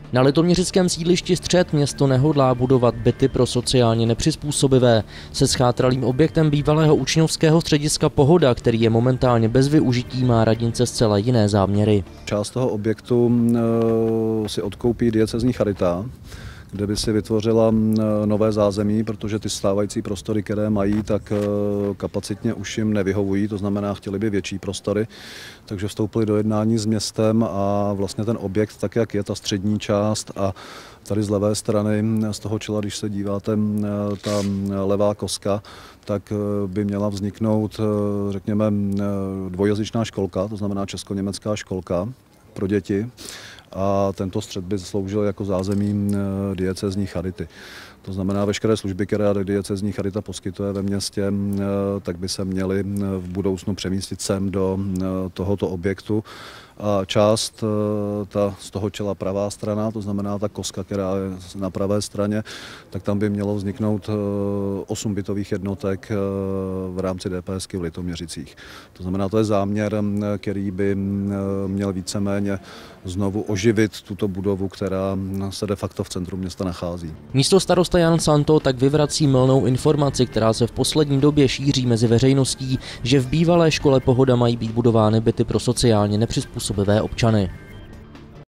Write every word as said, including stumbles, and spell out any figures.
Na litoměřickém sídlišti Střed město nehodlá budovat byty pro sociálně nepřizpůsobivé. Se schátralým objektem bývalého učňovského střediska Pohoda, který je momentálně bez využití, má radnice zcela jiné záměry. Část toho objektu si odkoupí diecézní charita, kde by si vytvořila nové zázemí, protože ty stávající prostory, které mají, tak kapacitně už jim nevyhovují, to znamená, chtěli by větší prostory, takže vstoupili do jednání s městem a vlastně ten objekt, tak jak je ta střední část a tady z levé strany, z toho čela, když se díváte, ta levá koska, tak by měla vzniknout, řekněme, dvojjazyčná školka, to znamená česko-německá školka pro děti. A tento střed by sloužil jako zázemí diecézní charity. To znamená, veškeré služby, které diecézní charita poskytuje ve městě, tak by se měly v budoucnu přemístit sem do tohoto objektu. A část ta, z toho čela pravá strana, to znamená ta koska, která je na pravé straně, tak tam by mělo vzniknout osm bytových jednotek v rámci DPSky v Litoměřicích. To znamená, to je záměr, který by měl víceméně znovu oživit tuto budovu, která se de facto v centru města nachází. Místostarosta Jan Santo tak vyvrací mylnou informaci, která se v poslední době šíří mezi veřejností, že v bývalé škole Pohoda mají být budovány byty pro sociálně nepřizpůsobivé občany.